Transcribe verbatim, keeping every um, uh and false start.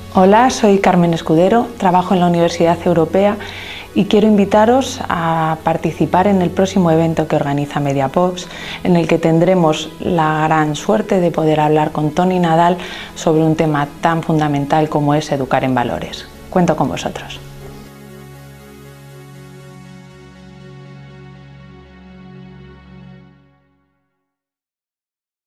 Hola, soy Carmen Escudero, trabajo en la Universidad Europea y quiero invitaros a participar en el próximo evento que organiza Mediapox, en el que tendremos la gran suerte de poder hablar con Toni Nadal sobre un tema tan fundamental como es educar en valores. Cuento con vosotros.